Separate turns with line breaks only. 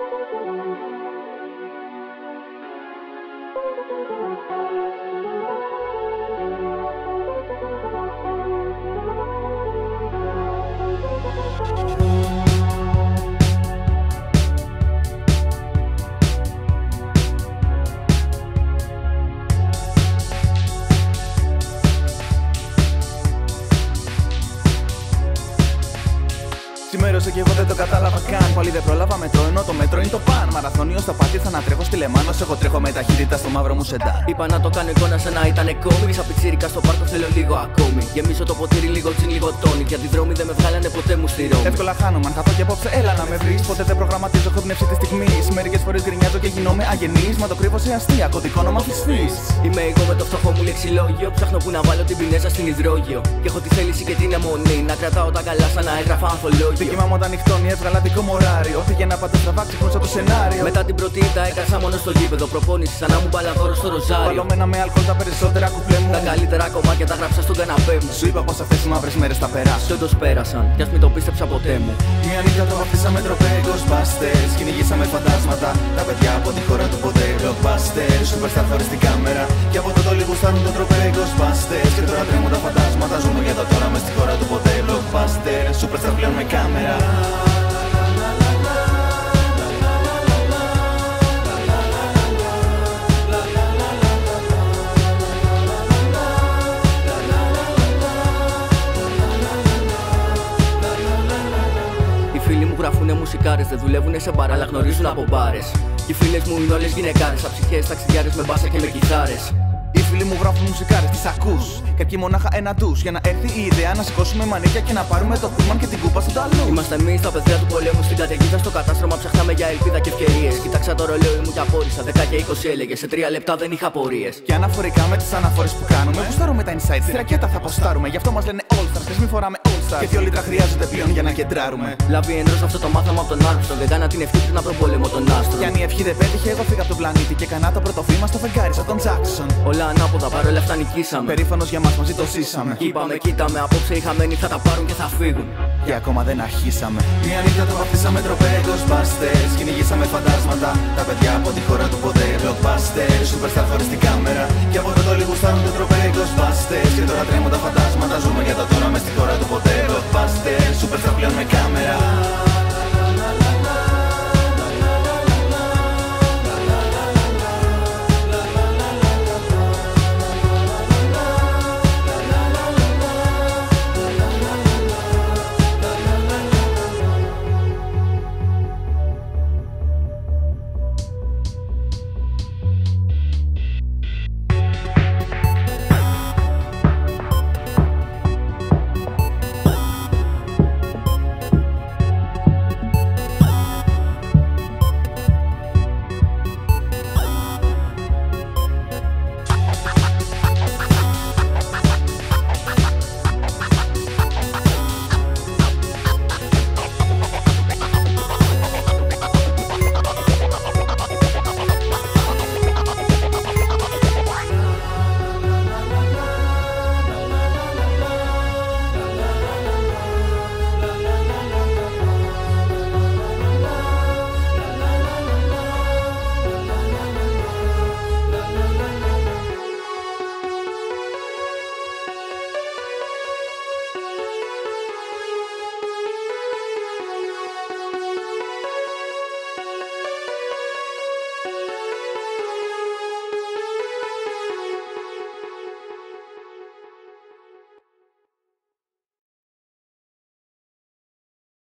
Ξημέρωσε και εγώ δεν το κατάλαβα καν. Πάλι δεν πρόλαβα μετρό, ενώ το μέτρο είναι το παν. Μαραθώνιο στο πάτη, θα να τρέχω στη Λεμάνος. Εγώ τρέχω με ταχύτητα στο μαύρο μου σεντάν.
Είπα να το κάνω εικόνα σαν να ήταν κόμικ. Σαν πιτσίρικα στο πάρκο θέλω λίγο ακόμη. Γεμίσω το ποτήρι λίγο τσιν, λίγο τόνι. Γιατί δρόμοι δεν με βγάλανε ποτέ μου στη Ρώμη.
Εύκολα χάνομαι, αν χαθώ και απόψε, έλα να με βρει. Ποτέ δεν προγραμματίζω, έχω πνεύση τη στιγμή. Μερικές φορές γκρινιάζω και γινόμαι αγενή. Μα το κρύβω σε αστεία, κωδικό όνομα φυσφή.
Είμαι εγώ με το φτωχό μου λεξιλόγιο. Ψάχνω που να βάλω την πινέζα στην υδρόγειο. Και έχω τη θέληση και την αιμονή. Να κρατάω τα καλά σαν να έγραφα ανθολόγιο.
Το κύμα μου όταν νυχτώνει, έβγαλα δικό μου ωράριο. Πήγαινα πάντα στραβά, ξεχνούσα το σενάριο.
Μετά την πρώτη ήττα έκασα μόνο στο γήπεδο. Προπόνηση σαν να μου μπαλαδόρω στο ροζάριο.
Παλωμένα με αλκοόλ τα περισσότερα κουπλέ μου.
Τα καλύτερα κομμάτια τα γράψα στον καναπέ μου.
Σου είπα πως αυτές οι μαύρες μέρες θα περάσουν.
Κι όντως πέρασαν, κι ας μην το πίστεψα ποτέ μου.
Μια νύχτα το βαφτίσαμε τροπέ Ghostbusters. Κυνηγήσαμε φαντάσματα. Τα παιδιά από τη χώρα του ποτέ Blockbusters. Superstar χωρίς την κάμερα. Και από τότε όλοι γουστάρουν το τροπέ Ghostbusters. Και τώρα τρέμουν τα φαντάσματα. Ζούμε για το τώρα μες στη χώρα του ποτέ Blockbusters. Superstar πλέον με κάμερα.
Γράφουνε μουσικάρες, δεν δουλεύουνε σε μπαρ, αλλά γνωρίζουν από μπάρες. Οι φίλες μου είναι όλες γυναικάρες, αψυχές, ταξιδιάρες με μπάσα και με κιθάρες.
Οι φίλοι μου γράφουν μουσικάρες, τις ακούς. Κάποιοι μονάχα ένα τους. Για να έρθει η ιδέα να σηκώσουμε μανίκια και να πάρουμε το πούλμαν και την κούπα στο ταλού.
Είμαστε εμείς τα παιδιά του πολέμου στην καταιγίδα. Στο κατάστρωμα ψάχναμε για ελπίδα και ευκαιρίες. Κοίταξα το ρολόι μου και απόρρισα. 10 και 20 έλεγε. Σε 3 λεπτά δεν είχα απορίες.
Και αναφορικά με τις αναφορές που κάνουμε, γουστάρουμε τα insights. Στη ρακέτα θα αποστάρουμε. Γι' αυτό μας λένε All Stars. Θες μη φοράμε All Stars. Και 2 λίτρα χρειάζονται πλέον για να κεντράρουμε.
Λάβει ενός αυτό το μάθαμε από τον Άρμστρονγκ. Δεν κάνα την ευχή πριν από τον πόλεμο τον Άστρο.
Κι αν η ευχή δεν πέτυχε, εγώ φύγα από τον πλανήτη και κανά το πρώτο βήμα στο φεγγάρι σαν τον Τζάκσον.
Όλα ανάποδα παρόλα αυτά νικήσαμε.
Περήφανος για μας μαζί το ζήσαμε.
Κι είπαμε, κοίταμε, απόψε οι χαμένοι θα τα πάρουν και θα φύγουν.
Και ακόμα δεν αρχίσαμε. Μια νύχτα το βαφτίσαμε τροπέ Ghostbusters. Κυνηγήσαμε φαντάσματα. Τα παιδιά από τη χώρα του ποτέ Blockbusters. Superstar χωρίς την κάμερα. Και από τότε όλοι γουστάρουν το τροπέ Ghostbusters. Και τώρα τρέμουν τα φαντάσματα. Ζούμε για τα τώρα μες στη χώρα του ποτέ Blockbusters. Superstar πλέον με κάμερα.